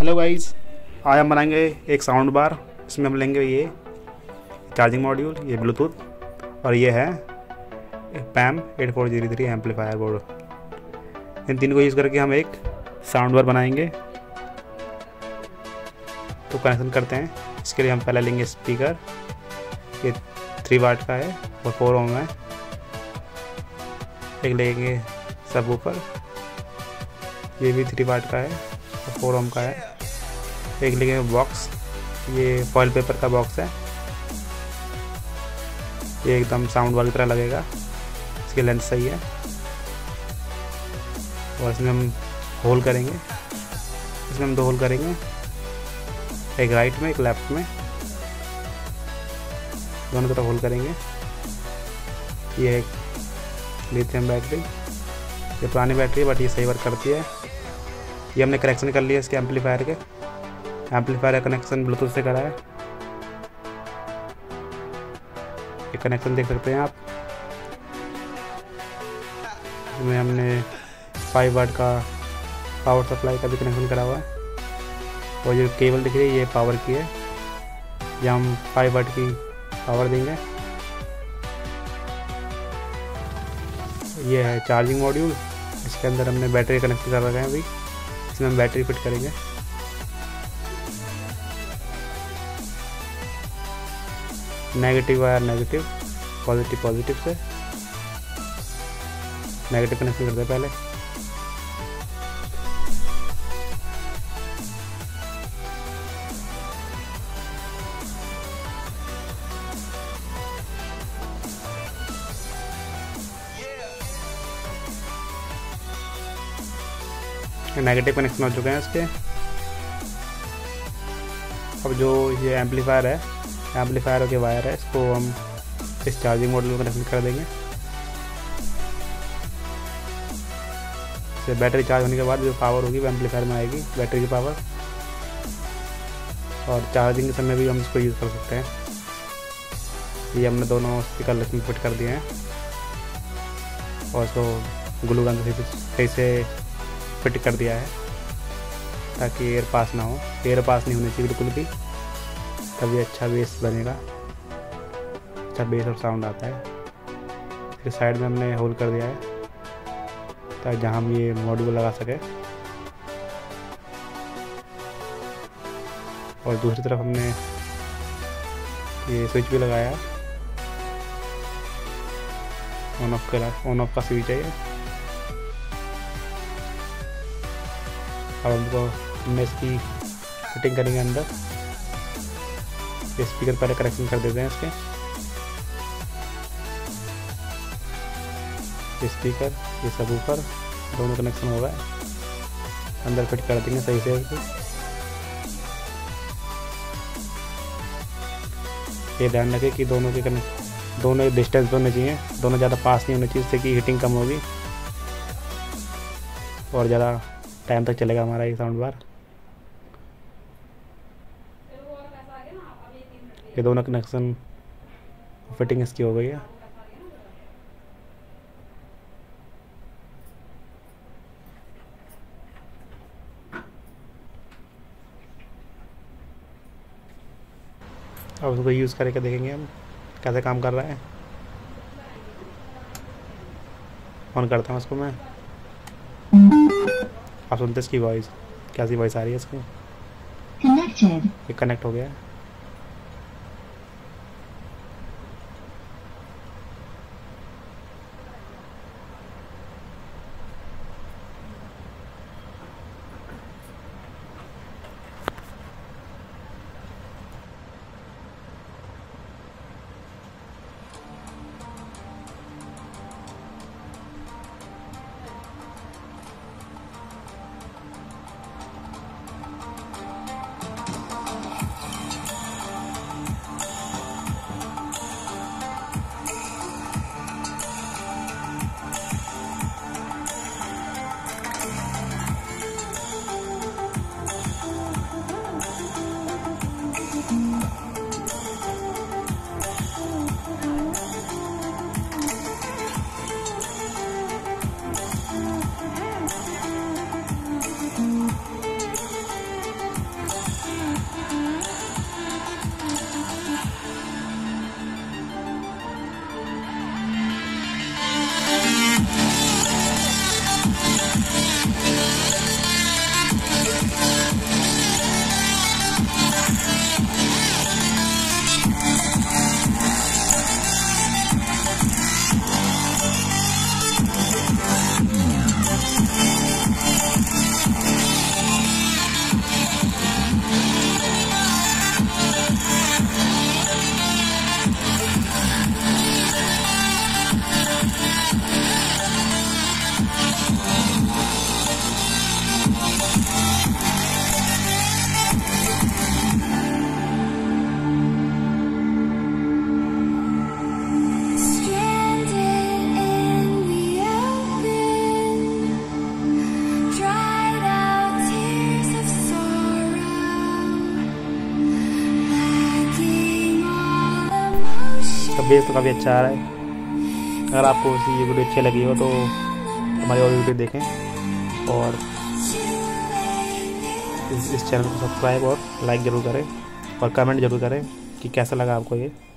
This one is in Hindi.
हेलो गाइस, आज हम बनाएंगे एक साउंड बार। इसमें हम लेंगे ये चार्जिंग मॉड्यूल, ये ब्लूटूथ और ये है पैम 8403 एम्पलीफायर बोर्ड। इन तीन को यूज़ करके हम एक साउंड बार बनाएंगे। तो कनेक्शन करते हैं। इसके लिए हम पहले लेंगे स्पीकर, ये 3 वाट का है और 4 ओम है। एक लेंगे सबवूफर, ये भी 3 वाट का है और 4 ओम का है। एक लेंगे बॉक्स, ये फॉइल पेपर का बॉक्स है, ये एकदम साउंड वाली तरह लगेगा, इसकी लेंथ सही है। और इसमें हम होल करेंगे, इसमें हम 2 होल करेंगे, एक राइट में एक लेफ्ट में, दोनों तरफ होल करेंगे। ये एक लिथियम बैटरी, ये पुरानी बैटरी है बट ये सही वर्क करती है। ये हमने कनेक्शन कर लिया इसके एम्पलीफायर के। एम्पलीफायर का कनेक्शन ब्लूटूथ से करा है। ये कनेक्शन देख सकते हैं आप। इसमें हमने 5 वाट का पावर सप्लाई का भी कनेक्शन करा हुआ है। और जो केबल दिख रही है ये पावर की है, ये हम 5 वाट की पावर देंगे। ये है चार्जिंग मॉड्यूल, इसके अंदर हमने बैटरी कनेक्ट कर रखा है। अभी इसमें हम बैटरी फिट करेंगे। Negative wire negative, positive positive से। नेगेटिव कनेक्शन करते हैं पहले। नेगेटिव कनेक्शन हो चुके हैं इसके। अब जो ये एम्पलीफायर है, एम्पलीफायर के वायर है, इसको हम इस चार्जिंग मॉड्यूल में कनेक्शन कर देंगे। इससे बैटरी चार्ज होने के बाद जो पावर होगी वो एम्पलीफायर में आएगी, बैटरी की पावर। और चार्जिंग के समय भी हम इसको यूज़ कर सकते हैं। ये हमने दोनों स्पीकर इसमें फिट कर दिए हैं और इसको ग्लू गन से सही से फिट कर दिया है ताकि एयर पास ना हो। एयर पास नहीं होनी चाहिए बिल्कुल भी, तभी अच्छा बेस बनेगा, अच्छा बेस और साउंड आता है। फिर साइड में हमने होल कर दिया है ताकि जहाँ हम ये मॉड्यूल लगा सके। और दूसरी तरफ हमने ये स्विच भी लगाया, ऑन ऑफ का स्विच है ये। अब हमने इसकी फिटिंग करेंगे अंदर। ये स्पीकर पहले कनेक्शन कर देते हैं इसके। ये स्पीकर, ये सबवूफर, दोनों कनेक्शन हो गए। अंदर फिट कर देंगे सही से इसको। ये ध्यान रखें कि दोनों डिस्टेंस होने चाहिए, दोनों ज़्यादा पास नहीं होने चाहिए, जिससे कि हीटिंग कम होगी और ज़्यादा टाइम तक चलेगा हमारा ये साउंड बार। ये दोनों कनेक्शन फिटिंग इसकी हो गई है। अब उसको यूज़ करके देखेंगे हम कैसे काम कर रहा है। ऑन करता हूँ उसको मैं। आप सुनते इसकी वॉइस, कैसी वॉइस आ रही है इसको। ये कनेक्ट हो गया है। इसका बेस तो काफ़ी अच्छा आ रहा है। अगर आपको ये वीडियो अच्छी लगी हो तो हमारी और वीडियो देखें और इस चैनल को सब्सक्राइब और लाइक ज़रूर करें और कमेंट ज़रूर करें कि कैसा लगा आपको ये।